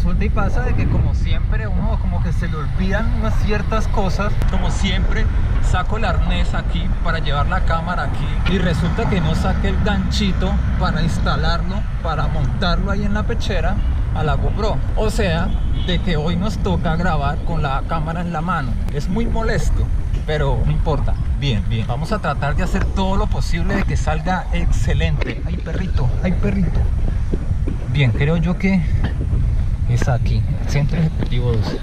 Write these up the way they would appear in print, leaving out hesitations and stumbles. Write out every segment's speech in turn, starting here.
resulta y pasa de que como siempre uno como que se le olvidan unas ciertas cosas. Como siempre saco el arnés aquí para llevar la cámara aquí y resulta que no saqué el ganchito para instalarlo, para montarlo ahí en la pechera a la GoPro. O sea, de que hoy nos toca grabar con la cámara en la mano. Es muy molesto, pero no importa. Bien, bien. Vamos a tratar de hacer todo lo posible de que salga excelente. ¡Ay, perrito! ¡Ay, perrito! Bien, creo yo que es aquí, Centro Ejecutivo 12.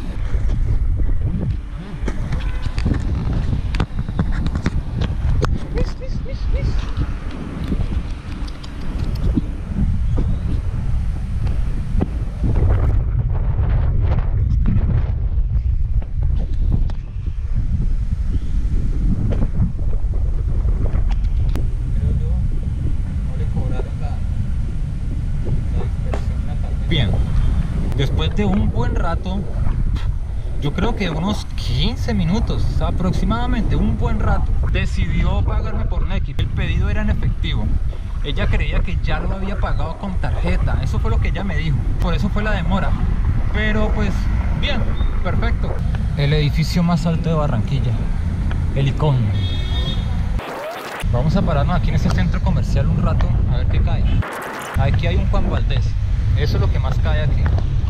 Bien, después de un buen rato, yo creo que unos 15 minutos aproximadamente, un buen rato, decidió pagarme por Nequi. El pedido era en efectivo. Ella creía que ya lo había pagado con tarjeta, eso fue lo que ella me dijo, por eso fue la demora. Pero pues bien, perfecto. El edificio más alto de Barranquilla, el Icon. Vamos a pararnos aquí en este centro comercial un rato a ver qué cae. Aquí hay un Juan Valdez. Eso es lo que más cae aquí.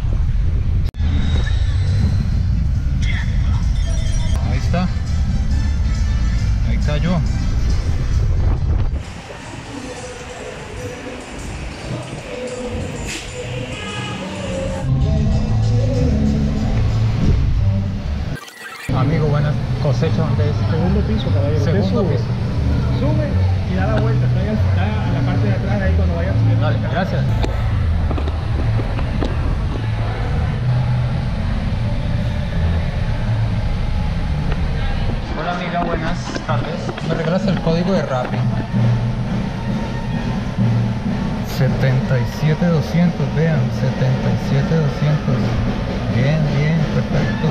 Ahí está. Ahí cayó. Amigo, buenas. Cosecha, ¿dónde es? Segundo piso, caballero. Segundo piso. Sube y da la vuelta. Está a la parte de atrás ahí cuando vayas subiendo. Dale, gracias. Hola amiga, buenas tardes. ¿Me regalas el código de Rappi? 77200, vean, 77200. Bien, bien, perfecto.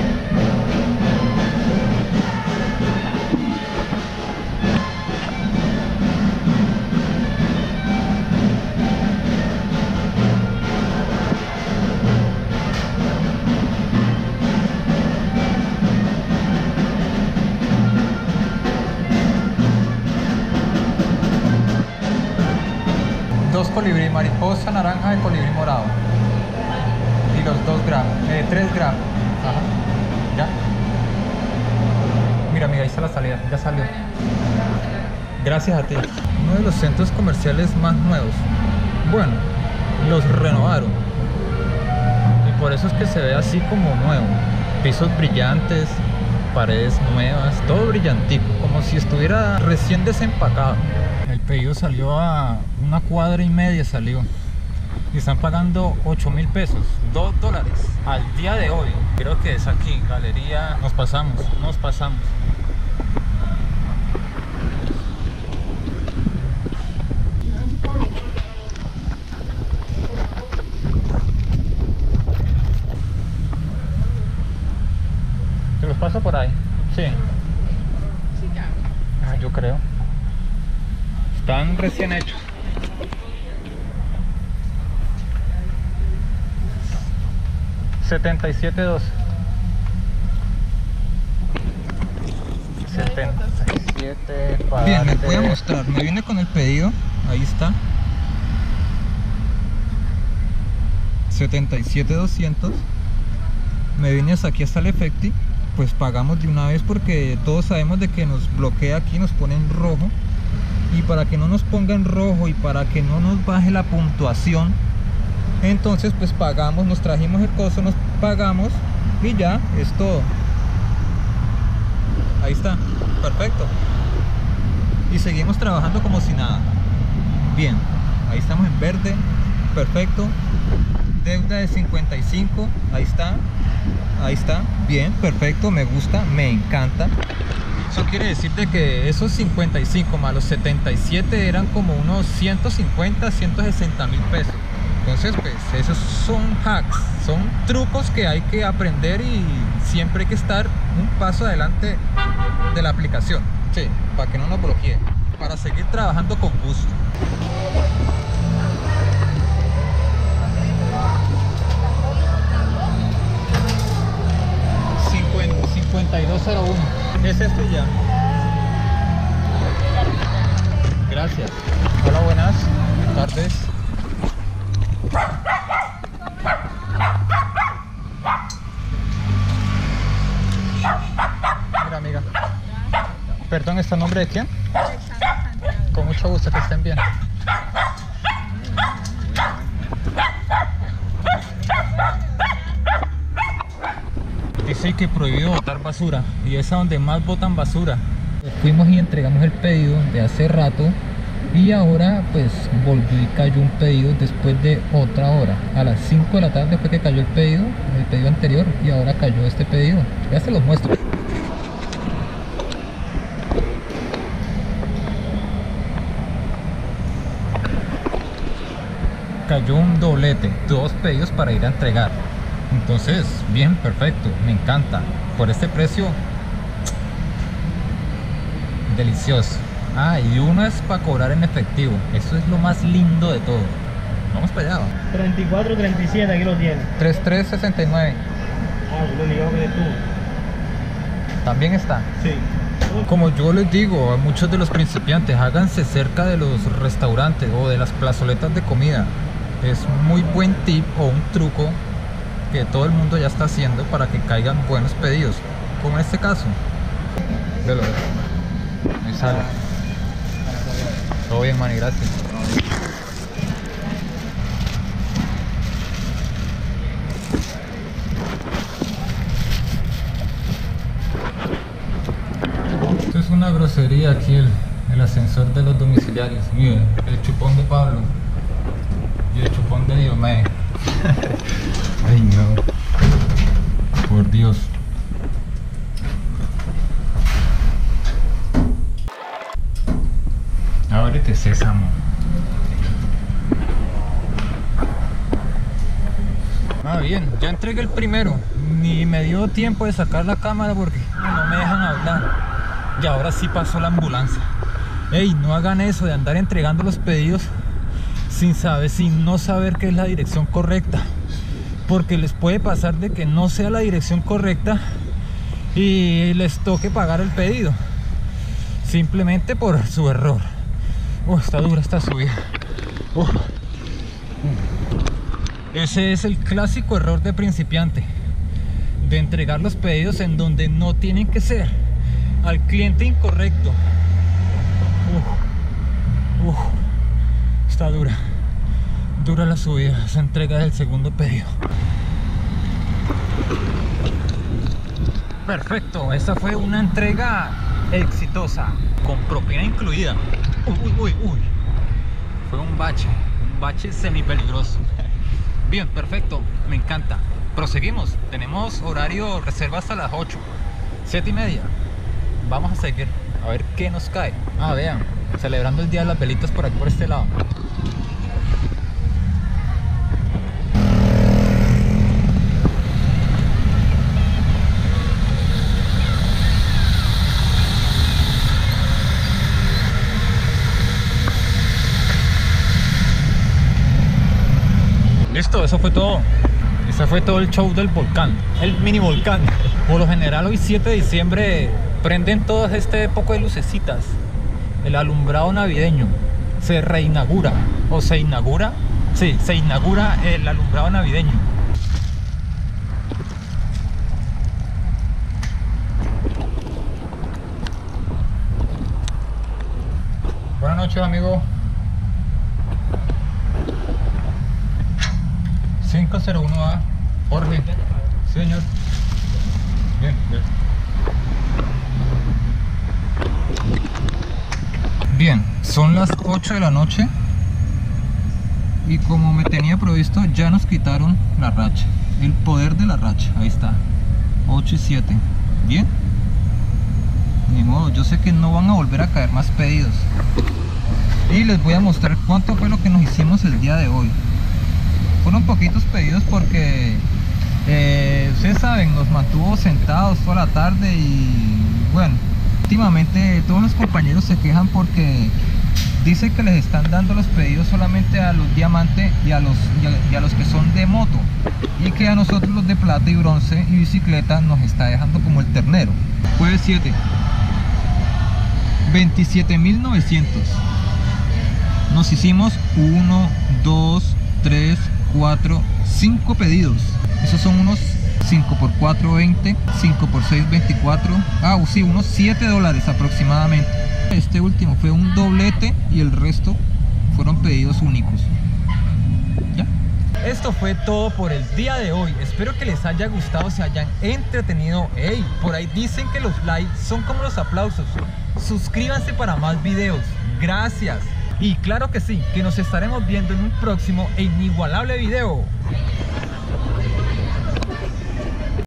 Dos colibrí, mariposa naranja y colibrí morado. Y los 2 gramos, 3 gramos. Ajá. Ya. Mira, amiga, ahí está la salida, ya salió. Gracias a ti. Uno de los centros comerciales más nuevos. Bueno, los renovaron. Y por eso es que se ve así como nuevo. Pisos brillantes, paredes nuevas, todo brillantico, como si estuviera recién desempacado. El pedido salió a 1,5 cuadras salió. Y están pagando 8.000 pesos, $2 al día de hoy. Creo que es aquí, galería. Nos pasamos. ¿Te los paso por ahí? Sí. Ah, yo creo. Están recién hechos. $77.12. 77 para... Bien, les voy a mostrar. Me viene con el pedido. Ahí está. 77.200. Me vine hasta aquí, hasta el Efecti. Pues pagamos de una vez porque todos sabemos de que nos bloquea aquí, nos pone en rojo. Y para que no nos ponga en rojo y para que no nos baje la puntuación, entonces pues pagamos, nos trajimos el costo, nos pagamos y ya es todo. Ahí está, perfecto. Y seguimos trabajando como si nada. Bien, ahí estamos en verde, perfecto. Deuda de 55, ahí está, bien, perfecto, me gusta, me encanta. Eso quiere decir de que esos 55 más los 77 eran como unos 150, 160.000 pesos. Entonces pues esos son hacks, son trucos que hay que aprender y siempre hay que estar un paso adelante de la aplicación. Sí, para que no nos bloquee, para seguir trabajando con gusto. 3201. Es esto ya. Gracias. Hola, buenas tardes. Mira, amiga. Perdón, ¿está a nombre de quién? Con mucho gusto, que estén bien. Dice que prohibido botar basura y es a donde más botan basura. Fuimos y entregamos el pedido de hace rato y ahora pues volvió y cayó un pedido después de otra hora. A las 5 de la tarde fue que cayó el pedido anterior, y ahora cayó este pedido. Ya se los muestro. Cayó un doblete, 2 pedidos para ir a entregar. Entonces, bien, perfecto, me encanta. Por este precio, delicioso. Ah, y uno es para cobrar en efectivo. Eso es lo más lindo de todo. Vamos para allá. 3437, aquí lo tienes. 3369. Ah, yo lo ligado que eres tú. También está. Sí. Como yo les digo a muchos de los principiantes, háganse cerca de los restaurantes o de las plazoletas de comida. Es muy buen tip o un truco que todo el mundo ya está haciendo para que caigan buenos pedidos, como en este caso. Velo, ahí sale. Todo bien, Manny, gracias. Esto es una grosería aquí, el ascensor de los domiciliarios. Miren, el chupón de Pablo y el chupón de Diomé. Ay, no. Por Dios. Ábrete, sésamo. Ah, bien, ya entregué el primero. Ni me dio tiempo de sacar la cámara porque no me dejan hablar. Y ahora sí pasó la ambulancia. Ey, no hagan eso de andar entregando los pedidos sin no saber qué es la dirección correcta, porque les puede pasar de que no sea la dirección correcta y les toque pagar el pedido simplemente por su error. Está dura esta subida. Ese es el clásico error de principiante, de entregar los pedidos en donde no tienen que ser, al cliente incorrecto. Está dura la subida, esa entrega del segundo pedido. Perfecto, esta fue una entrega exitosa, con propina incluida. Uy. Fue un bache semi peligroso. Bien, perfecto, me encanta. Proseguimos, tenemos horario reserva hasta las 8, 7:30. Vamos a seguir, a ver qué nos cae. Ah, vean, celebrando el día de las velitas por aquí, por este lado. Listo, eso fue todo. Ese fue todo el show del volcán, el mini volcán. Por lo general hoy 7 de diciembre prenden todas este poco de lucecitas. El alumbrado navideño se reinaugura, o se inaugura. Sí, se inaugura el alumbrado navideño. Buenas noches, amigo. 501A, Jorge. Sí, señor. Bien. Bien, son las 8 de la noche y como me tenía previsto, ya nos quitaron la racha. El poder de la racha, ahí está. 8:07. Bien. Ni modo, yo sé que no van a volver a caer más pedidos. Y les voy a mostrar cuánto fue lo que nos hicimos el día de hoy. Fueron poquitos pedidos porque ustedes saben, nos mantuvo sentados toda la tarde y bueno, últimamente todos los compañeros se quejan porque dicen que les están dando los pedidos solamente a los diamantes y a los que son de moto, y que a nosotros los de plata y bronce y bicicleta nos está dejando como el ternero. 97. 27.900. Nos hicimos 1, 2, 3, 4, 5 pedidos. Esos son unos 5 por 4, 20. 5 por 6, 24. Sí, unos $7 aproximadamente. Este último fue un doblete y el resto fueron pedidos únicos. ¿Ya? Esto fue todo por el día de hoy. Espero que les haya gustado, se hayan entretenido. Hey, por ahí dicen que los likes son como los aplausos. Suscríbanse para más videos. Gracias. Y claro que sí, que nos estaremos viendo en un próximo e inigualable video.